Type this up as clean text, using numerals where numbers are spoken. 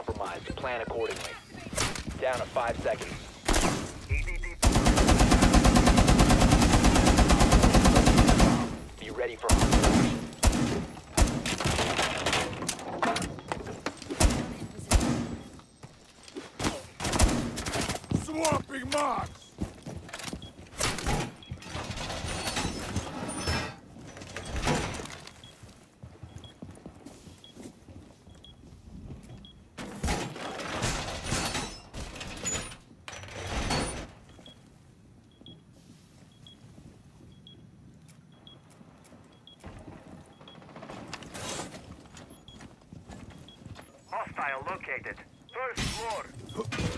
compromised. Plan accordingly. Down to 5 seconds. Be ready for hostile. Swapping marks! Hostile located. First floor.